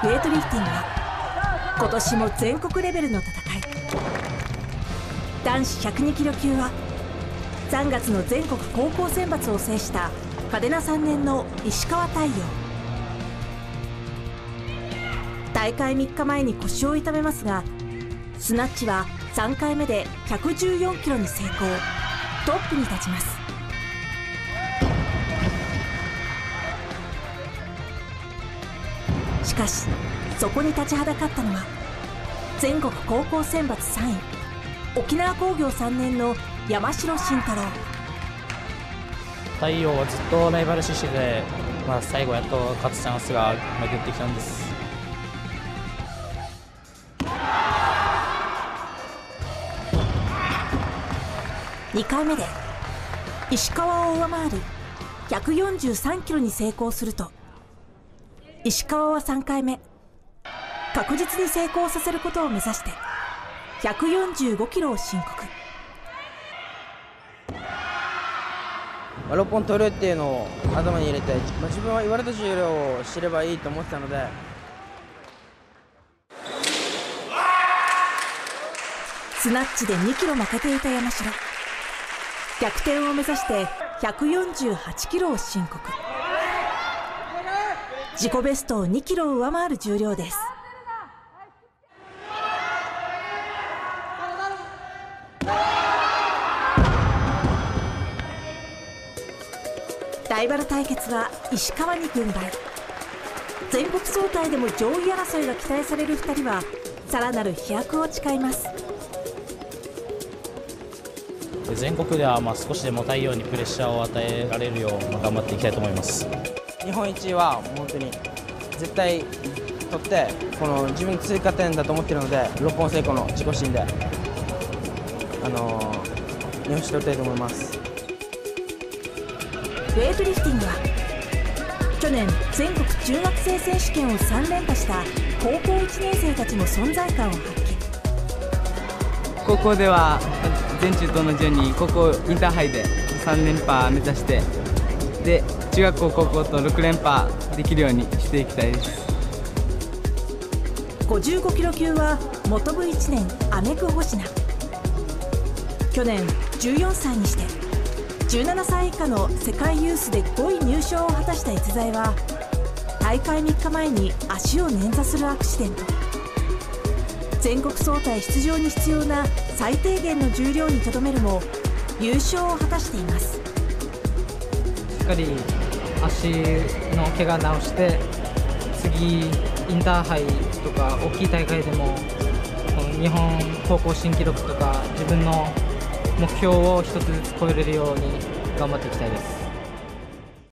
ウェイトリフティングは今年も全国レベルの戦い。男子102キロ級は3月の全国高校選抜を制した嘉手納3年の石川太陽。大会3日前に腰を痛めますが、スナッチは3回目で114キロに成功、トップに立ちます。しかしそこに立ちはだかったのは全国高校選抜3位、沖縄工業3年の山城慎太郎。 太陽はずっとライバル視してて、最後やっと勝つチャンスが巡ってきたんです。 2回目で石川を上回る143キロに成功すると、石川は3回目確実に成功させることを目指して145キロを申告。 6本取るっていうのを頭に入れて、自分は言われた重量を知ればいいと思ってたので、 スナッチで2キロ負けていた山城、逆転を目指して148キロを申告。自己ベストを2キロ上回る重量です。ライバル対決は石川に軍配。全国総体でも上位争いが期待される2人はさらなる飛躍を誓います。 全国では少しでも太陽にプレッシャーを与えられるよう頑張っていきたいと思います。 日本一は本当に絶対取って、この自分の追加点だと思っているので、6本成功の自己新で、日本一取りたいと思います。 ウェイトリフティングは去年全国中学生選手権を3連覇した高校1年生たちも存在感を発揮。 高校では全中と同じように高校インターハイで3連覇目指して、で中学校高校と6連覇できるようにしていきたいです。 55キロ級は元部1年アメク星名。去年14歳にして17歳以下の世界ユースで5位入賞を果たした逸材は、大会3日前に足を捻挫するアクシデント。全国総体出場に必要な最低限の重量にとどめるも優勝を果たしています。 しっかり足の怪我治して、次インターハイとか大きい大会でも日本高校新記録とか自分の目標を一つずつ超えれるように頑張っていきたいです。